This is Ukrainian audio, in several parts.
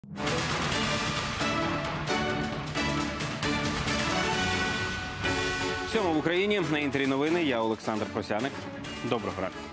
Сьомо в Україні. На Інтері новини. Я Олександр Просяник. Доброго ранку.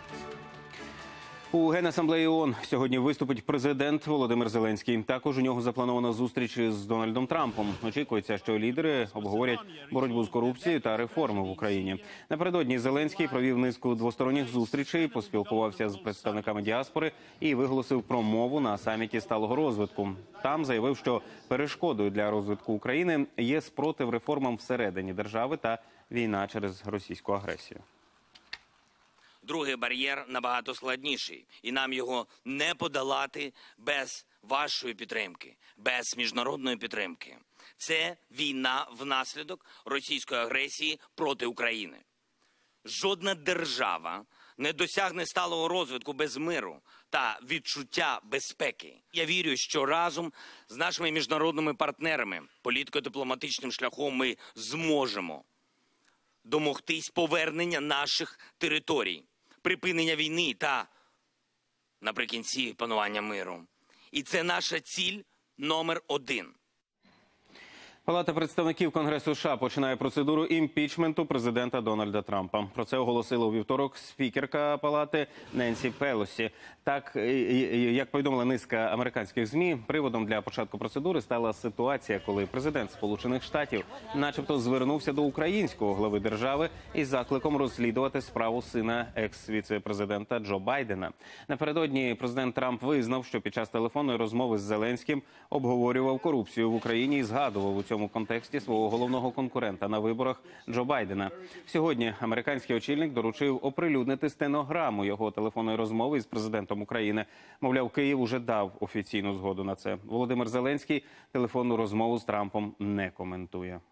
У Генасамблеї ООН сьогодні виступить президент Володимир Зеленський. Також у нього запланована зустріч з Дональдом Трампом. Очікується, що лідери обговорять боротьбу з корупцією та реформи в Україні. Напередодні Зеленський провів низку двосторонніх зустрічей, поспілкувався з представниками діаспори і виголосив промову на саміті сталого розвитку. Там заявив, що перешкодою для розвитку України є спротив реформам всередині держави та війна через російську агресію. Другий бар'єр набагато складніший, і нам його не подолати без вашої підтримки, без міжнародної підтримки. Це війна внаслідок російської агресії проти України. Жодна держава не досягне сталого розвитку без миру та відчуття безпеки. Я вірю, що разом з нашими міжнародними партнерами, політико-дипломатичним шляхом ми зможемо домогтись повернення наших територій, припинення війни та, наприкінці, панування миру. І це наша ціль номер 1. Палата представників Конгресу США починає процедуру імпічменту президента Дональда Трампа. Про це оголосила у вівторок спікерка Палати Ненсі Пелосі. Так, як повідомила низка американських ЗМІ, приводом для початку процедури стала ситуація, коли президент Сполучених Штатів начебто звернувся до українського глави держави із закликом розслідувати справу сина екс-віце-президента Джо Байдена. Напередодні президент Трамп визнав, що під час телефонної розмови з Зеленським обговорював корупцію в Україні і згадував у цьому контексті свого головного конкурента на виборах Джо Байдена. Сьогодні американський очільник доручив оприлюднити стенограму його телефонної розмови із президентом України. Мовляв, Київ уже дав офіційну згоду на це. Володимир Зеленський телефонну розмову з Трампом не коментує.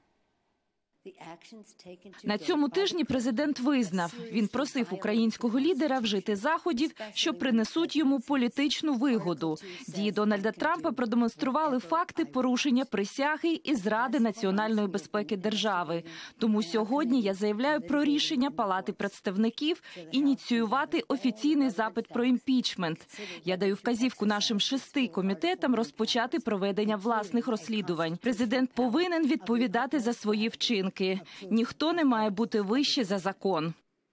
На цьому тижні президент визнав, він просив українського лідера вжити заходів, що принесуть йому політичну вигоду. Дії Дональда Трампа продемонстрували факти порушення присяги і зради національної безпеки держави. Тому сьогодні я заявляю про рішення Палати представників ініціювати офіційний запит про імпічмент. Я даю вказівку нашим 6 комітетам розпочати проведення власних розслідувань. Президент повинен відповідати за свої вчинки. Ніхто не має бути вище за закон.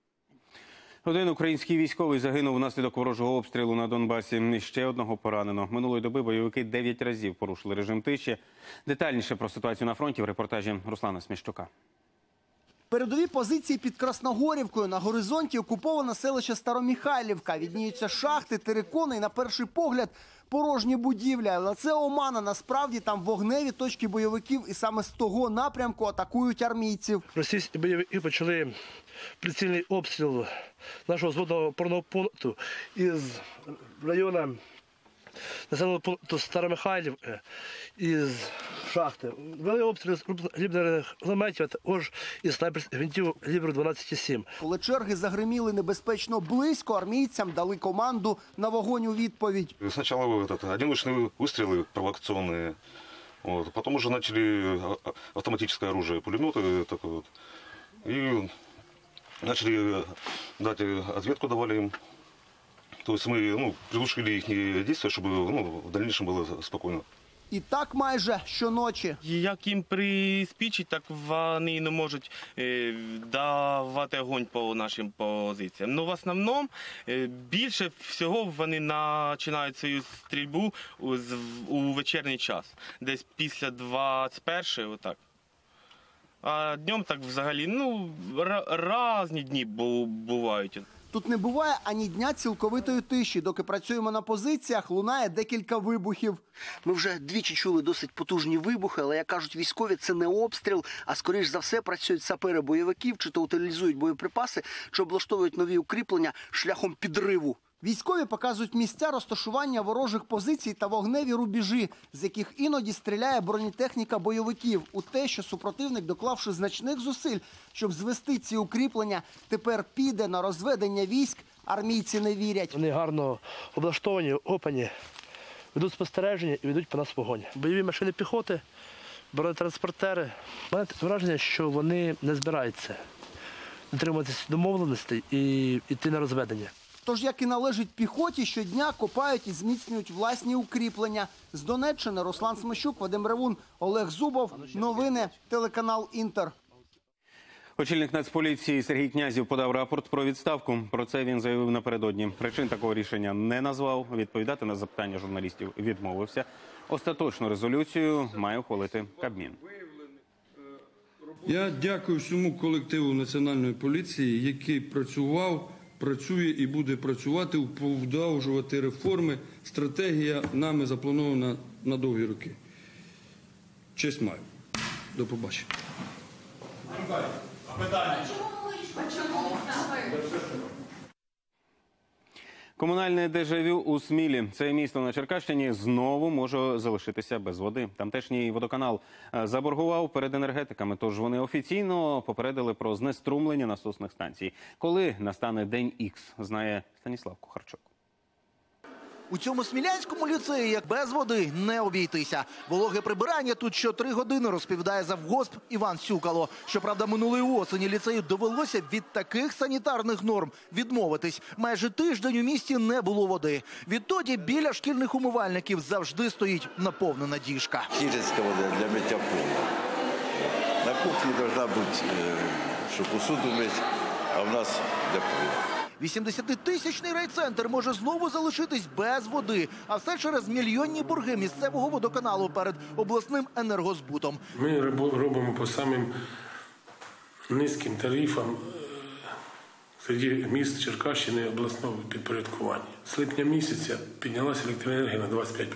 Один український військовий загинув внаслідок ворожого обстрілу на Донбасі. Ще одного поранено. Минулої доби бойовики 9 разів порушили режим тиші. Детальніше про ситуацію на фронті в репортажі Руслана Сміщука. Передові позиції під Красногорівкою. На горизонті окуповане селище Старомихайлівка. Відніються шахти, терикони і, на перший погляд, порожні будівлі. Але це омана. Насправді там вогневі точки бойовиків і саме з того напрямку атакують армійців. Російські бойовики почали прицільний обстріл нашого зводного опорного пункту із району населеного пункту Старомихайлівка, із шахти. Вели обстріли з крупнокаліберних кулеметів, також із снайперських гвинтів калібру 12,7. Коли черги загриміли небезпечно близько, армійцям дали команду на вогонь у відповідь. Спочатку одиночні вистріли провокаційні, потім вже почали автоматичне оружие, пулемети таке. І почали дати відповідь, давали їм. Тобто ми приглушили їхні дії, щоб в дальнейшем було спокійно. І так майже щоночі. Як їм приспічить, так вони не можуть давати огонь по нашим позиціям. Ну, в основному, більше всього вони починають свою стрільбу у вечірній час. Десь після 21-ї, отак. А днем так взагалі, різні дні бувають. Тут не буває ані дня цілковитої тиші. Доки працюємо на позиціях, лунає декілька вибухів. Ми вже двічі чули досить потужні вибухи, але, як кажуть військові, це не обстріл, а, скоріш за все, працюють сапери бойовиків, чи то утилізують боєприпаси, чи облаштовують нові укріплення шляхом підриву. Військові показують місця розташування ворожих позицій та вогневі рубежі, з яких іноді стріляє бронетехніка бойовиків. У те, що супротивник, доклавши значних зусиль, щоб звести ці укріплення, тепер піде на розведення військ, армійці не вірять. Вони гарно облаштовані, опані, ведуть спостереження і ведуть по нас вогонь. Бойові машини піхоти, бронетранспортери. У мене таке враження, що вони не збираються дотримуватися домовленостей і йти на розведення. Тож, як і належить піхоті, щодня копають і зміцнюють власні укріплення. З Донеччини Руслан Смещук, Вадим Ревун, Олег Зубов. Новини, телеканал «Інтер». Очільник Нацполіції Сергій Князів подав рапорт про відставку. Про це він заявив напередодні. Причин такого рішення не назвав. Відповідати на запитання журналістів відмовився. Остаточну резолюцію має ухвалити Кабмін. Я дякую всьому колективу Національної поліції, який працював, працює і буде працювати, впроваджувати реформи. Стратегія нами запланована на довгі роки. Честь маю. До побачення. Комунальне дежавю у Смілі. Це місто на Черкащині знову може залишитися без води. Тамтешній водоканал заборгував перед енергетиками, тож вони офіційно попередили про знеструмлення насосних станцій. Коли настане день Ікс, знає Станіслав Кухарчук. У цьому смілянському ліцеї як без води не обійтися. Вологе прибирання тут що 3 години, розповідає завгосп Іван Сюкало. Щоправда, минулої осені ліцею довелося від таких санітарних норм відмовитись. Майже тиждень у місті не було води. Відтоді біля шкільних умивальників завжди стоїть наповнена діжка. Кірицька вода для миття пола. На кухні повинна бути, щоб посуду мити, а в нас для пола. 80-тисячний райцентр може знову залишитись без води, а все через мільйонні борги місцевого водоканалу перед обласним енергозбутом. Ми робимо по самим низьким тарифам серед міст Черкащини обласного підпорядкування. З липня місяця піднялася електроенергія на 25%.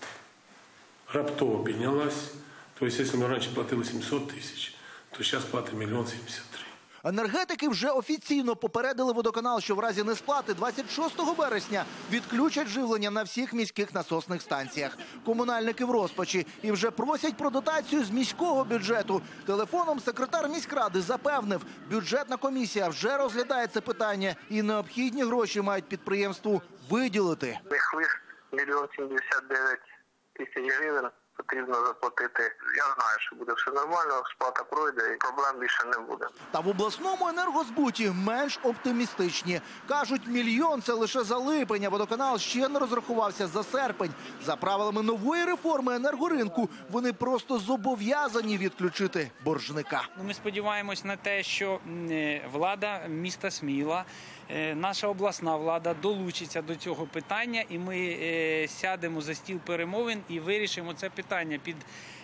Раптово піднялась. Тобто, якщо ми раніше платили 700 тисяч, то зараз платимо 1 073 000. Енергетики вже офіційно попередили водоканал, що в разі несплати 26 березня відключать живлення на всіх міських насосних станціях. Комунальники в розпачі і вже просять про дотацію з міського бюджету. Телефоном секретар міськради запевнив, бюджетна комісія вже розглядає це питання і необхідні гроші мають підприємству виділити. Лист 1 079 000 гривень. Потрібно заплатити. Я знаю, що буде все нормально, сплата пройде і проблем більше не буде. Та в обласному енергозбуті менш оптимістичні. Кажуть, 1 мільйон – це лише за липень, а водоканал ще не розрахувався за серпень. За правилами нової реформи енергоринку вони просто зобов'язані відключити боржника. Ми сподіваємось на те, що влада міста Сміла, наша обласна влада долучиться до цього питання, і ми сядемо за стіл перемовин і вирішимо це питання під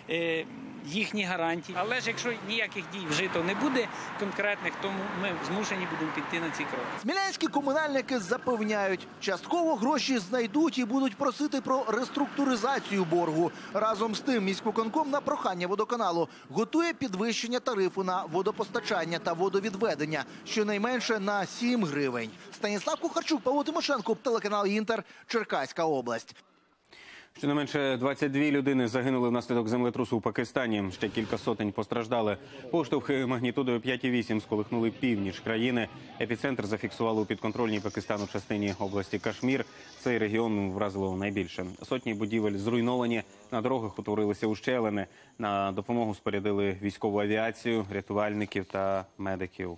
їхні гарантії. Але ж якщо ніяких дій вжито не буде конкретних, то ми змушені будемо піти на ці кроки. Смілянські комунальники запевняють, частково гроші знайдуть і будуть просити про реструктуризацію боргу. Разом з тим міськвиконком на прохання водоканалу готує підвищення тарифу на водопостачання та водовідведення, щонайменше на 7 гривень. Станіслав Кухарчук, Павло Тимошенко, телеканал «Інтер», Черкаська область. Щонайменше 22 людини загинули внаслідок землетрусу у Пакистані. Ще кілька сотень постраждали. Поштовхи магнітудою 5,8 сколихнули північ країни. Епіцентр зафіксували у підконтрольній Пакистану частині області Кашмір. Цей регіон вразило найбільше. Сотні будівель зруйновані, на дорогах утворилися ущелини. На допомогу спорядили військову авіацію, рятувальників та медиків.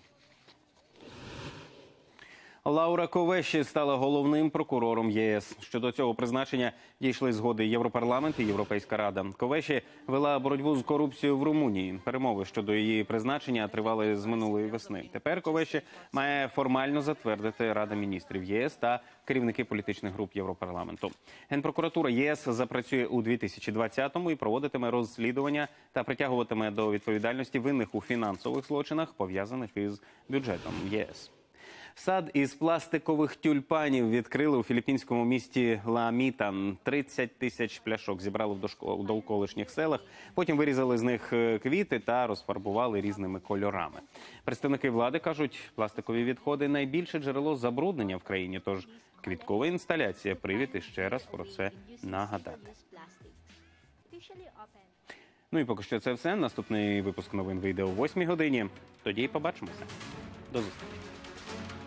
Лаура Ковеші стала головним прокурором ЄС. Щодо цього призначення дійшли згоди Європарламент і Європейська Рада. Ковеші вела боротьбу з корупцією в Румунії. Перемови щодо її призначення тривали з минулої весни. Тепер Ковеші має формально затвердити Рада міністрів ЄС та керівники політичних груп Європарламенту. Генпрокуратура ЄС запрацює у 2020-му і проводитиме розслідування та притягуватиме до відповідальності винних у фінансових злочинах, пов'язаних із бюджетом ЄС. Сад із пластикових тюльпанів відкрили у філіппінському місті Ла-Мітан. 30 тисяч пляшок зібрали в довколишніх селах. Потім вирізали з них квіти та розфарбували різними кольорами. Представники влади кажуть, пластикові відходи – найбільше джерело забруднення в країні. Тож квіткова інсталяція – привід іще раз про це нагадати. Ну і поки що це все. Наступний випуск новин вийде о 8 годині. Тоді побачимося. До зустрічі.